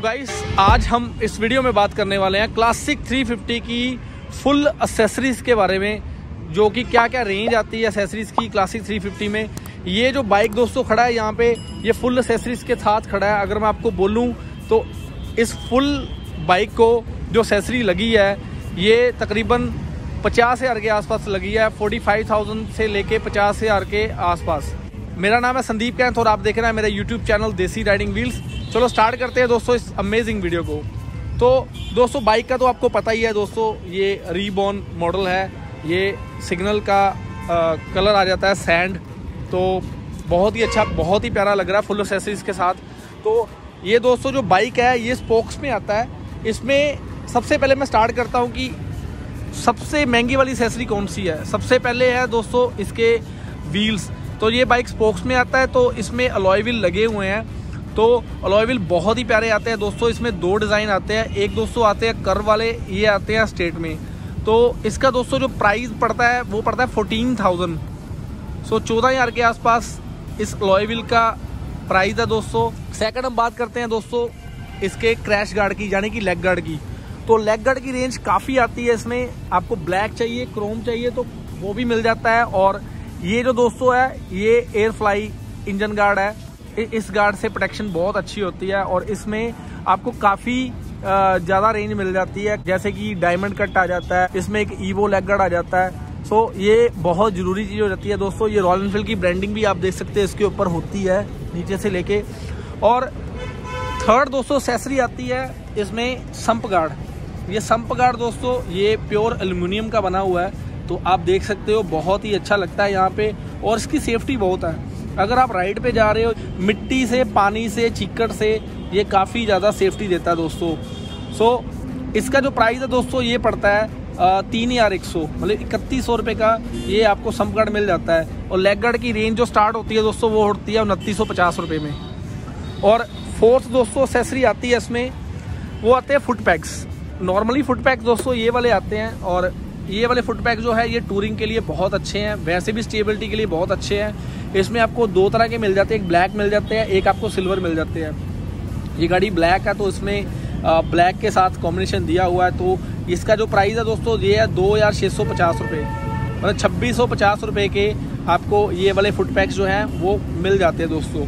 Guys, आज हम इस वीडियो में बात करने वाले हैं क्लासिक 350 की फुल एक्सेसरीज के बारे में, जो कि क्या क्या रेंज आती है एक्सेसरीज की क्लासिक 350 में। ये जो बाइक दोस्तों खड़ा है यहाँ पे, ये फुल एक्सेसरीज के साथ खड़ा है। अगर मैं आपको बोलूँ तो इस फुल बाइक को जो एक्सेसरी लगी है ये तकरीबन 50,000 के आसपास लगी है, 45,000 से लेके 50,000 के आसपास। मेरा नाम है संदीप कैंथ और आप देख रहे हैं मेरा YouTube channel Desi riding wheels. चलो स्टार्ट करते हैं दोस्तों इस अमेजिंग वीडियो को। तो दोस्तों बाइक का तो आपको पता ही है दोस्तों, ये रीबॉर्न मॉडल है। ये सिग्नल का कलर आ जाता है सैंड, तो बहुत ही अच्छा, बहुत ही प्यारा लग रहा है फुल एक्सेसरीज के साथ। तो ये दोस्तों जो बाइक है ये स्पोक्स में आता है। इसमें सबसे पहले मैं स्टार्ट करता हूँ कि सबसे महंगी वाली एक्सेसरी कौन सी है। सबसे पहले है दोस्तों इसके व्हील्स। तो ये बाइक स्पोक्स में आता है, तो इसमें अलॉय व्हील लगे हुए हैं। तो अलॉय व्हील बहुत ही प्यारे आते हैं दोस्तों। इसमें दो डिज़ाइन आते हैं, एक दोस्तों आते हैं कर्व वाले, ये आते हैं स्ट्रेट में। तो इसका दोस्तों जो प्राइस पड़ता है वो पड़ता है 14,000, सो 14,000 के आसपास इस अलॉय व्हील का प्राइस है दोस्तों। सेकंड हम बात करते हैं दोस्तों इसके क्रैश गार्ड की, यानी कि लेग गार्ड की। तो लेग गार्ड की रेंज काफ़ी आती है इसमें। आपको ब्लैक चाहिए, क्रोम चाहिए तो वो भी मिल जाता है। और ये जो दोस्तों है ये एयर फ्लाई इंजन गार्ड है। इस गार्ड से प्रोटेक्शन बहुत अच्छी होती है और इसमें आपको काफ़ी ज़्यादा रेंज मिल जाती है। जैसे कि डायमंड कट आ जाता है, इसमें एक ईवो लेग गार्ड आ जाता है। सो ये बहुत ज़रूरी चीज़ हो जाती है दोस्तों। ये रॉयल एनफील्ड की ब्रांडिंग भी आप देख सकते हैं इसके ऊपर होती है नीचे से लेके। और थर्ड दोस्तों एक्सेसरी आती है इसमें संप गार्ड। ये संप गार्ड दोस्तों ये प्योर एल्युमिनियम का बना हुआ है, तो आप देख सकते हो बहुत ही अच्छा लगता है यहाँ पे। और इसकी सेफ्टी बहुत है। अगर आप राइड पे जा रहे हो, मिट्टी से, पानी से, चिक्कड़ से, ये काफ़ी ज़्यादा सेफ्टी देता है दोस्तों। सो इसका जो प्राइस है दोस्तों ये पड़ता है 3,100, मतलब 3,100 रुपये का ये आपको संप गार्ड मिल जाता है। और लेग गार्ड की रेंज जो स्टार्ट होती है दोस्तों वो होती है 2,950 रुपये में। और फोर्थ दोस्तों एक्सेसरी आती है इसमें, वो आते हैं foot pegs. Normally foot pegs दोस्तों ये वाले आते हैं, और ये वाले फुट पैक जो है ये टूरिंग के लिए बहुत अच्छे हैं, वैसे भी स्टेबिलिटी के लिए बहुत अच्छे हैं। इसमें आपको दो तरह के मिल जाते हैं, एक ब्लैक मिल जाते हैं, एक आपको सिल्वर मिल जाते हैं। ये गाड़ी ब्लैक है तो इसमें ब्लैक के साथ कॉम्बिनेशन दिया हुआ है। तो इसका जो प्राइस है दोस्तों ये है 2,650 रुपये, मतलब 2,650 रुपये के आपको ये वाले फुट पैक्स जो हैं वो मिल जाते हैं दोस्तों।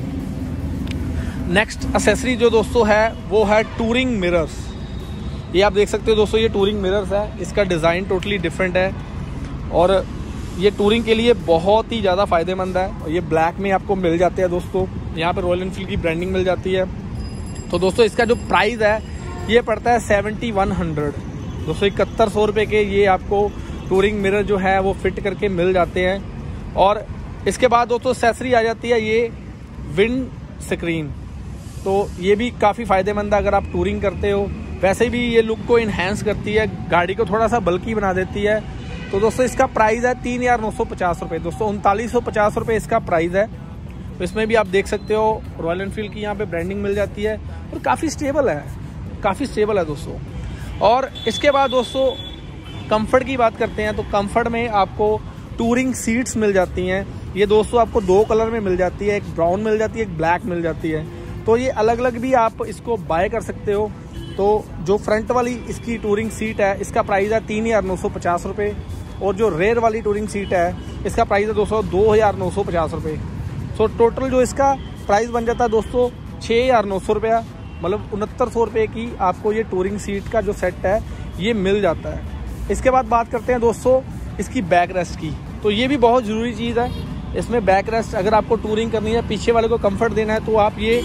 नेक्स्ट एक्सेसरी जो दोस्तों है वो है टूरिंग मिरर्स। ये आप देख सकते हो दोस्तों, ये टूरिंग मिरर्स है। इसका डिज़ाइन टोटली डिफरेंट है और ये टूरिंग के लिए बहुत ही ज़्यादा फ़ायदेमंद है। और ये ब्लैक में आपको मिल जाते हैं दोस्तों। यहाँ पे रॉयल एनफील्ड की ब्रांडिंग मिल जाती है। तो दोस्तों इसका जो प्राइस है ये पड़ता है 7,100 दोस्तों, 7,100 रुपये के ये आपको टूरिंग मिरर जो है वो फिट करके मिल जाते हैं। और इसके बाद दोस्तों एक्सेसरी आ जाती है ये विंड स्क्रीन। तो ये भी काफ़ी फ़ायदेमंद है अगर आप टूरिंग करते हो। वैसे भी ये लुक को इन्हेंस करती है, गाड़ी को थोड़ा सा बल्की बना देती है। तो दोस्तों इसका प्राइस है 3,950 रुपये दोस्तों, 3,950 रुपये इसका प्राइस है। तो इसमें भी आप देख सकते हो रॉयल एनफील्ड की यहाँ पे ब्रांडिंग मिल जाती है और काफ़ी स्टेबल है, काफ़ी स्टेबल है दोस्तों। और इसके बाद दोस्तों कंफर्ट की बात करते हैं, तो कंफर्ट में आपको टूरिंग सीट्स मिल जाती हैं। ये दोस्तों आपको दो कलर में मिल जाती है, एक ब्राउन मिल जाती है, एक ब्लैक मिल जाती है। तो ये अलग अलग भी आप इसको बाय कर सकते हो। तो जो फ्रंट वाली इसकी टूरिंग सीट है इसका प्राइस है 3,950 रुपये, और जो रेयर वाली टूरिंग सीट है इसका प्राइस है दोस्तों 2,950 रुपये। सो टोटल जो इसका प्राइस बन जाता है दोस्तों 6,900 रुपया, मतलब 6,900 रुपये की आपको ये टूरिंग सीट का जो सेट है ये मिल जाता है। इसके बाद बात करते हैं दोस्तों इसकी बैक रेस्ट की। तो ये भी बहुत ज़रूरी चीज़ है। इसमें बैक रेस्ट अगर आपको टूरिंग करनी है, पीछे वाले को कंफर्ट देना है, तो आप ये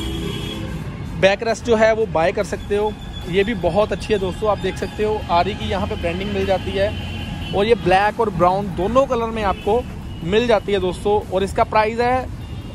बैक रेस्ट जो है वो बाय कर सकते हो। ये भी बहुत अच्छी है दोस्तों, आप देख सकते हो आरी की यहाँ पे ब्रांडिंग मिल जाती है। और ये ब्लैक और ब्राउन दोनों कलर में आपको मिल जाती है दोस्तों। और इसका प्राइस है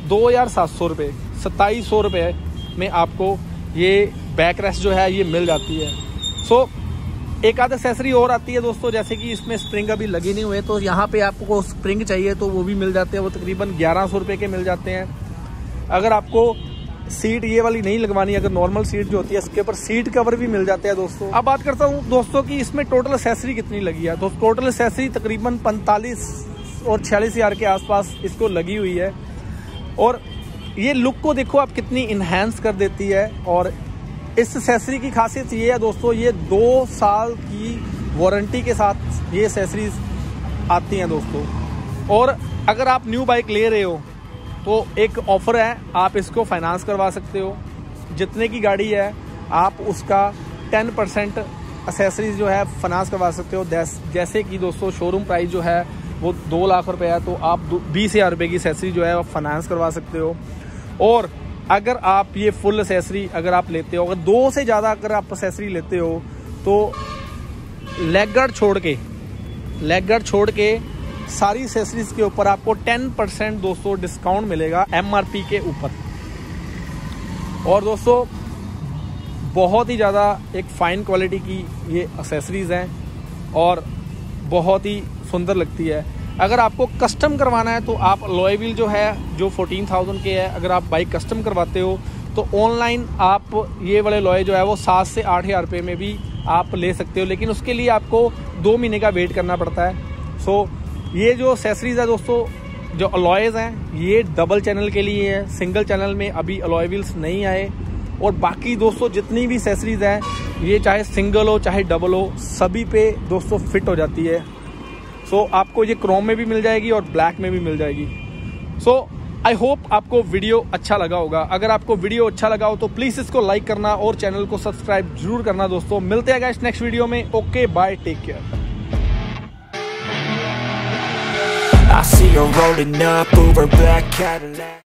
2,700 रुपये, 2,700 रुपये में आपको ये बैक रेस्ट जो है ये मिल जाती है। सो एक आध एक्सेसरी और आती है दोस्तों, जैसे कि इसमें स्प्रिंग अभी लगे नहीं हुए, तो यहाँ पे आपको स्प्रिंग चाहिए तो वो भी मिल जाते हैं। वो तकरीबन 1,100 रुपये के मिल जाते हैं। अगर आपको सीट ये वाली नहीं लगवानी, अगर नॉर्मल सीट जो होती है इसके ऊपर सीट कवर भी मिल जाते हैं दोस्तों। अब बात करता हूँ दोस्तों कि इसमें टोटल एक्सेसरी कितनी लगी है। तो टोटल एक्सेसरी तकरीबन 45 और 46,000 के आसपास इसको लगी हुई है। और ये लुक को देखो आप कितनी इन्हेंस कर देती है। और इस एक्सेसरी की खासियत ये है दोस्तों, ये 2 साल की वारंटी के साथ ये एक्सेसरीज आती हैं दोस्तों। और अगर आप न्यू बाइक ले रहे हो तो एक ऑफ़र है, आप इसको फाइनेंस करवा सकते हो। जितने की गाड़ी है आप उसका 10% एक्सेसरीज जो है फाइनेंस करवा सकते हो। जैसे कि दोस्तों शोरूम प्राइस जो है वो 2 लाख रुपए है, तो आप 20,000 रुपये की एक्सेसरी जो है वो फाइनेंस करवा सकते हो। और अगर आप ये फुल एक्सेसरी अगर आप लेते हो, अगर 2 से ज़्यादा अगर आप एक्सेसरी लेते हो तो लेग गार्ड छोड़ के सारी एक्सेसरीज के ऊपर आपको 10% दोस्तों डिस्काउंट मिलेगा MRP के ऊपर। और दोस्तों बहुत ही ज़्यादा एक फ़ाइन क्वालिटी की ये एक्सेसरीज़ हैं और बहुत ही सुंदर लगती है। अगर आपको कस्टम करवाना है तो आप अलॉय व्हील जो है जो 14,000 के है, अगर आप बाइक कस्टम करवाते हो तो ऑनलाइन आप ये वाले अलॉय जो है वो 7 से 8,000 रुपये में भी आप ले सकते हो, लेकिन उसके लिए आपको 2 महीने का वेट करना पड़ता है। सो ये जो एक्सेसरीज़ है दोस्तों, जो अलॉयज़ हैं ये डबल चैनल के लिए है, सिंगल चैनल में अभी अलॉय व्हील्स नहीं आए। और बाकी दोस्तों जितनी भी एक्सेसरीज़ हैं ये चाहे सिंगल हो चाहे डबल हो, सभी पे दोस्तों फिट हो जाती है। सो आपको ये क्रोम में भी मिल जाएगी और ब्लैक में भी मिल जाएगी। सो आई होप आपको वीडियो अच्छा लगा होगा। अगर आपको वीडियो अच्छा लगा हो तो प्लीज़ इसको लाइक करना और चैनल को सब्सक्राइब जरूर करना दोस्तों। मिलते हैं गाइस नेक्स्ट वीडियो में। Okay bye, take care. I see her rolling up, Uber black Cadillac.